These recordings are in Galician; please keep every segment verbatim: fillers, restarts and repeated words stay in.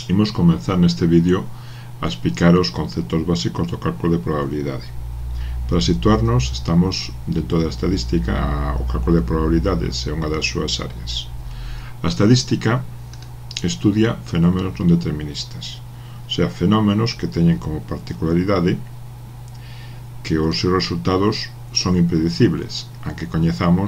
Imos comenzar neste vídeo a explicar os conceptos básicos do cálculo de probabilidade. Para situarnos, estamos dentro da estadística. O cálculo de probabilidades é unha das súas áreas. A estadística estudia fenómenos non deterministas, o sea, fenómenos que teñen como particularidade que os seus resultados son impredecibles, aunque coñezamos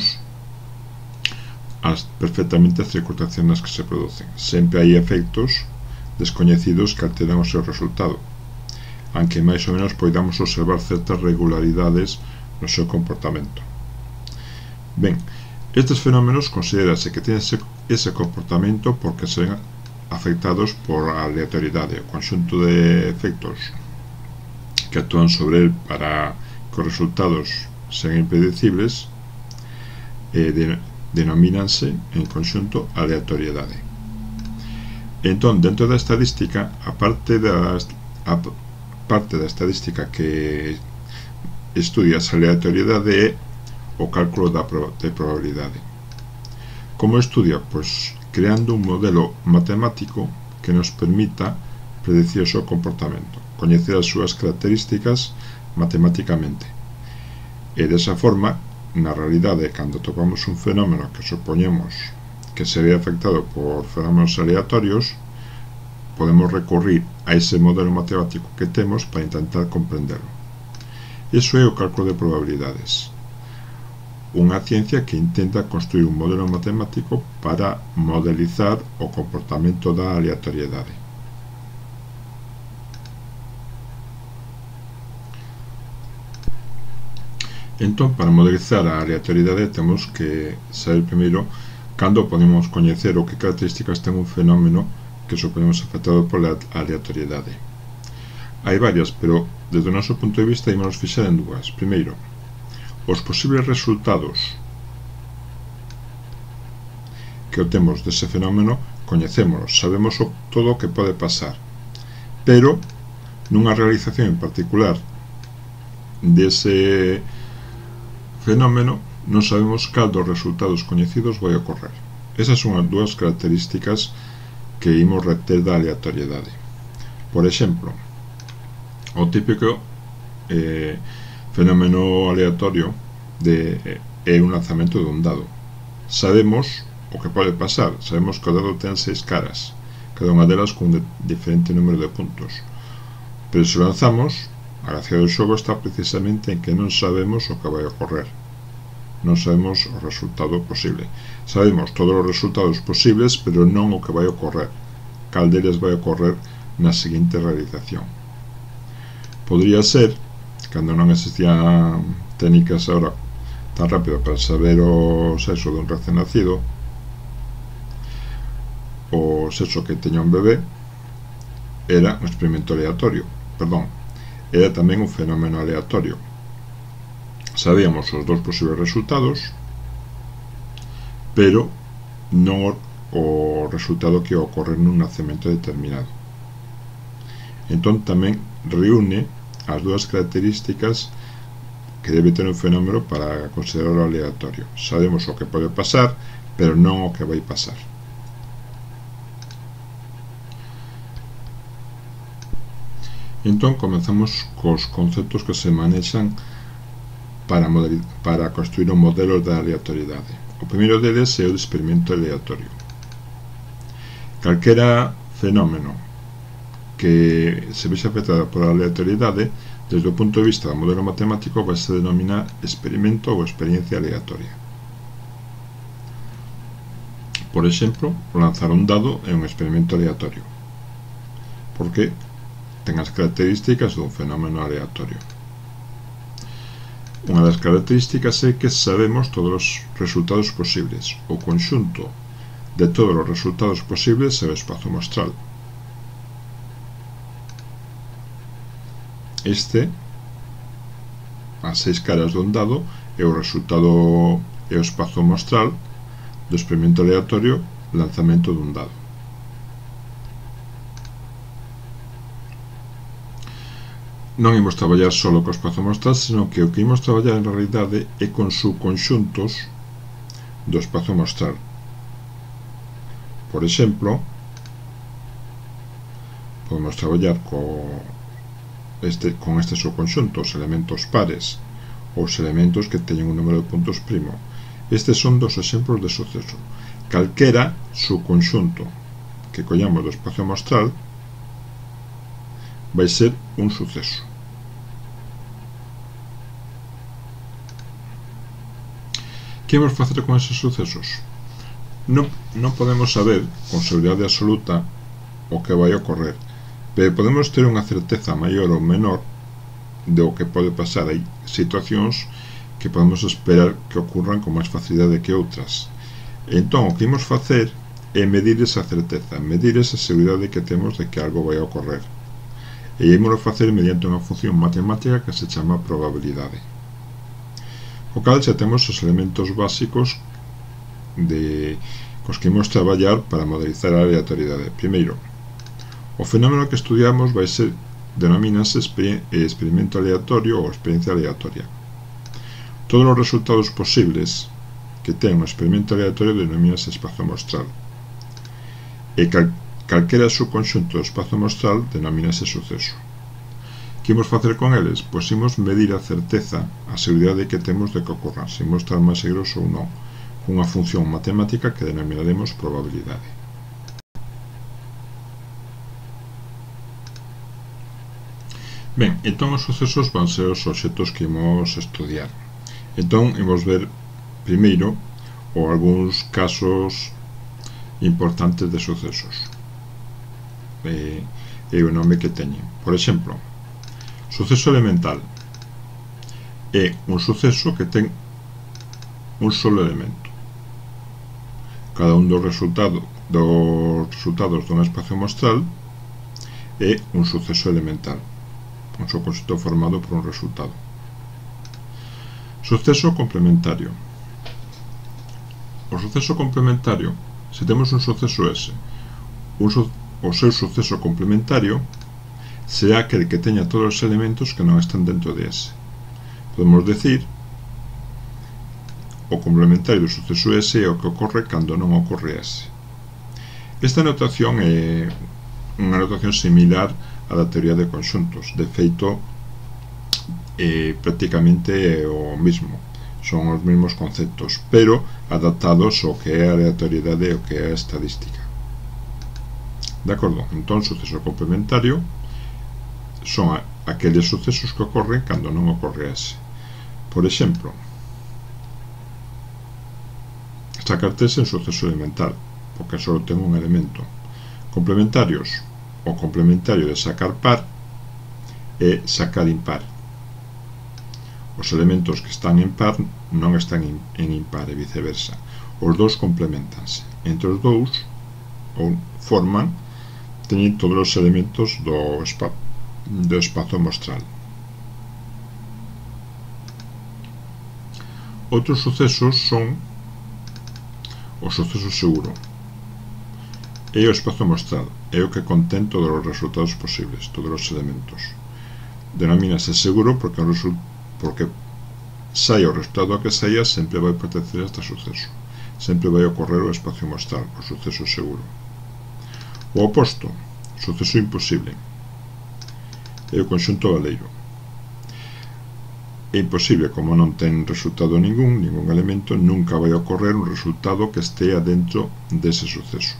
as perfectamente as circunstancias nas que se producen. Sempre hai efectos descoñecidos que alteran o seu resultado, aunque máis ou menos poidamos observar certas regularidades no seu comportamento. Ben, estes fenómenos considerase que teñen ese comportamento porque se ven afectados por a aleatoriedade, o conxunto de efectos que actúan sobre el para que os resultados sean impredecibles eh, de, denomínanse en conxunto aleatoriedade. Entón, dentro da estadística, a parte da, a parte da estadística que estudia esa aleatoriedade é o cálculo da pro, de probabilidade. Como estudia? Pois creando un modelo matemático que nos permita predecir o seu comportamento, coñecer as súas características matemáticamente. E desa forma, na realidade, cando topamos un fenómeno que supoñemos que se ve afectado por fenómenos aleatorios, podemos recurrir a ese modelo matemático que temos para intentar comprenderlo. Iso é o cálculo de probabilidades, unha ciencia que intenta construir un modelo matemático para modelizar o comportamento da aleatoriedade. Entón, para modelizar a aleatoriedade temos que saber primeiro cando podemos coñecer o que características ten un fenómeno que supoñemos afectado pola aleatoriedade. Hai varias, pero desde o noso punto de vista ímonos fixar en dúas. Primeiro, os posibles resultados que obtemos dese fenómeno coñecémolos, sabemos todo o que pode pasar, pero nunha realización en particular dese fenómeno non sabemos cal dos resultados coñecidos vai ocorrer. Esas son as dúas características que imos reter da aleatoriedade. Por exemplo, o típico eh, fenómeno aleatorio de, eh, é un lanzamento de un dado. Sabemos o que pode pasar, sabemos que o dado ten seis caras, cada unha delas con un diferente número de puntos, pero se lanzamos, a gracia do xogo está precisamente en que non sabemos o que vai ocorrer. Non sabemos o resultado posible. Sabemos todos os resultados posibles, pero non o que vai ocorrer. Cal deles vai ocorrer na seguinte realización. Podría ser, cando non existían técnicas agora tan rápido para saber o sexo dun recén nacido, o sexo que teña un bebé, era un experimento aleatorio. Perdón, era tamén un fenómeno aleatorio. Sabíamos os dous posibles resultados, pero non o, o resultado que ocorre nun nacemento determinado. Entón tamén reúne as dúas características que debe ter un fenómeno para considerarlo aleatorio. Sabemos o que pode pasar, pero non o que vai pasar. Entón comenzamos cos conceptos que se manexan para, para construir un modelo da aleatoriedade. O primeiro deles é o de experimento aleatorio. Calquera fenómeno que se vexa afectado por a aleatoriedade, desde o punto de vista do modelo matemático, vai se denominar experimento ou experiencia aleatoria. Por exemplo, o lanzar un dado é un experimento aleatorio, porque ten as características dun fenómeno aleatorio. Unha das características é que sabemos todos os resultados posibles. O conxunto de todos os resultados posibles é o espazo mostral. Este, as seis caras dun dado, é o resultado, é o espazo mostral do experimento aleatorio, lanzamento dun dado. Non imos traballar só co espazo mostral, senón que o que imos traballar en realidade é con subconxuntos do espazo mostral. Por exemplo, podemos traballar co este, con estes subconxuntos, elementos pares ou os elementos que teñen un número de puntos primo. Estes son dos exemplos de suceso. Calquera subconxunto que collamos do espacio amostral vai ser un suceso. Que vamos facer con eses sucesos? Non, non podemos saber con seguridade absoluta o que vai ocorrer, pero podemos ter unha certeza maior ou menor do que pode pasar. Hai situacións que podemos esperar que ocurran con máis facilidade que outras. Entón, o que imos facer é medir esa certeza, medir esa seguridade que temos de que algo vai ocorrer. E ímoslo facer mediante unha función matemática que se chama probabilidade. O cal xa temos os elementos básicos de cos que imos traballar para modelizar a aleatoriedade. Primeiro, o fenómeno que estudiamos vai ser denomínase experimento aleatorio ou experiencia aleatoria. Todos os resultados posibles que ten un experimento aleatorio denomínase espazo amostral. E cal, calquera subconxunto do espazo amostral denomínase suceso. Que imos facer con eles? Pois imos medir a certeza, a seguridade que temos de que ocorran, se imos estar máis seguros ou non, cunha función matemática que denominaremos probabilidade. Ben, entón os sucesos van ser os obxectos que imos estudiar. Entón, imos ver primeiro ou algúns casos importantes de sucesos e, e o nome que teñen. Por exemplo, suceso elemental é un suceso que ten un solo elemento. Cada un dos resultados dos resultados dun espacio amostral é un suceso elemental, un subconxunto formado por un resultado. Suceso complementario. O suceso complementario, se temos un suceso S, un su o seu suceso complementario será aquel que teña todos os elementos que non están dentro de S. Podemos decir o complementario do suceso S é o que ocorre cando non ocorre S. Esta notación é unha notación similar a da teoría de conxuntos. De feito, é prácticamente o mismo, son os mesmos conceptos, pero adaptados ao que é a aleatoriedade e o que é a estadística. De acordo? Entón, suceso complementario son aqueles sucesos que ocorren cando non ocorre S. Por exemplo, sacar tres é un suceso elemental, porque só ten un elemento. Complementarios, o complementario de sacar par é sacar impar. Os elementos que están en par non están en impar e viceversa. Os dous complementanse. Entre os dous, ou forman, teñen todos os elementos do, espa do espazo amostral. Outros sucesos son o suceso seguro. É o espazo amostral, é o que contén todos os resultados posibles, todos os elementos. Denomínase seguro porque, porque saia o resultado a que saia sempre vai pertencer a este suceso, sempre vai ocorrer o espazo amostral, o suceso seguro. O oposto, suceso imposible, é o conxunto baleiro. É imposible, como non ten resultado ningún, ningún elemento, nunca vai ocorrer un resultado que estea dentro dese suceso.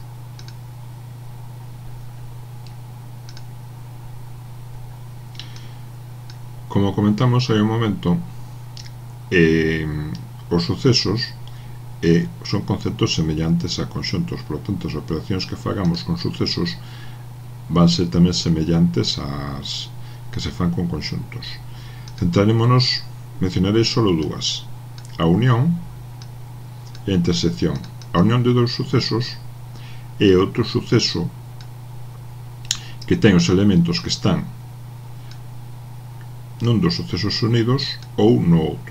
Como comentamos hai un momento, eh, os sucesos eh, son conceptos semellantes a conxuntos, por lo tanto, as operacións que fagamos con sucesos van ser tamén semellantes ás que se fan con conxuntos. Centrarémonos, mencionarei só dúas: a unión e a intersección. A unión de dous sucesos é outro suceso que ten os elementos que están nun dos sucesos unidos ou no outro.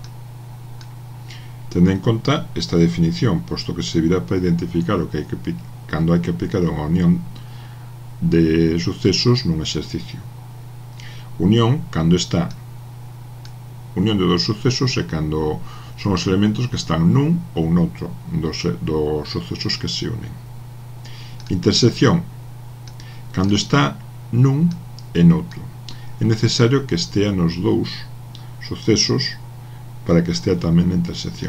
Tende en conta esta definición, posto que servirá para identificar o que hai que cando hai que aplicar unha unión de sucesos nun exercicio. Unión, cando está unión de dos sucesos, é cando son os elementos que están nun ou noutro dos, dos sucesos que se unen. Intersección, cando está nun e noutro. É necesario que estea nos dous sucesos para que estea tamén na intersección.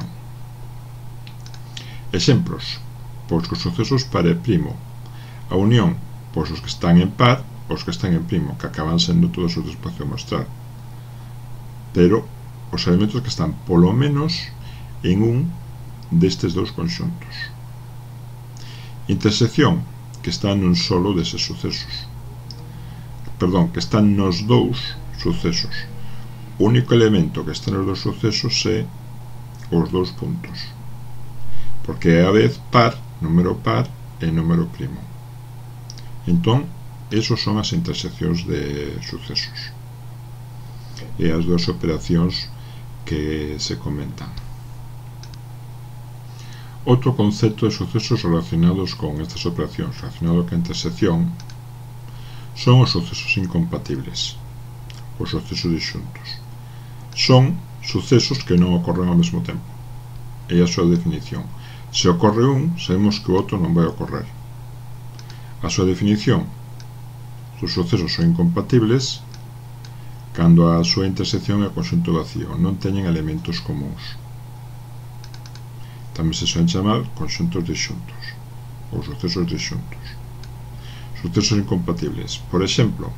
Exemplos: pois que os sucesos par e primo. A unión, pois os que están en par, os que están en primo, que acaban sendo todos os do espacio amostral. Pero os elementos que están polo menos en un destes dous conxuntos. Intersección, que está nun solo deses sucesos. Perdón, que están nos dous sucesos. O único elemento que está nos dous sucesos é os dous puntos, porque é a vez par, número par e número primo. Entón, esos son as interseccións de sucesos e as dúas operacións que se comentan. Outro concepto de sucesos relacionados con estas operacións, relacionado con a intersección, son os sucesos incompatibles, os sucesos disxuntos. Son sucesos que non ocorren ao mesmo tempo. É a súa definición. Se ocorre un, sabemos que o outro non vai ocorrer. A súa definición: os sucesos son incompatibles cando a súa intersección é conxunto vacío, non teñen elementos comuns. Tamén se suelen chamar conxuntos disxuntos ou sucesos disxuntos. Sucesos incompatibles, por exemplo,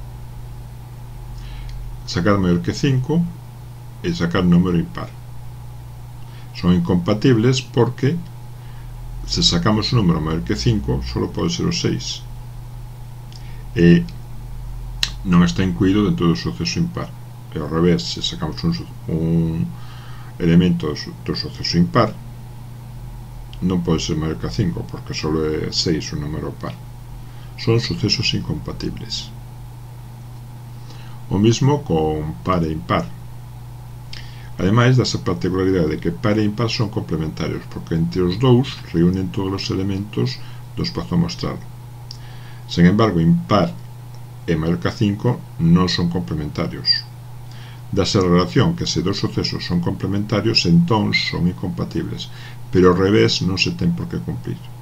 sacar maior que cinco e sacar número impar. Son incompatibles porque se sacamos un número maior que cinco, só pode ser o seis, e non está incluído dentro do suceso impar. E ao revés, se sacamos un, un elemento do suceso impar, non pode ser maior que cinco, porque só é seis un número par. Son sucesos incompatibles. O mismo con par e impar. Ademais dasa particularidade de que par e impar son complementarios, porque entre os dous reúnen todos os elementos do espazo amostral. Sen embargo, impar e maior que cinco non son complementarios. Dase a relación que se dos sucesos son complementarios, entón son incompatibles, pero ao revés non se ten por que cumprir.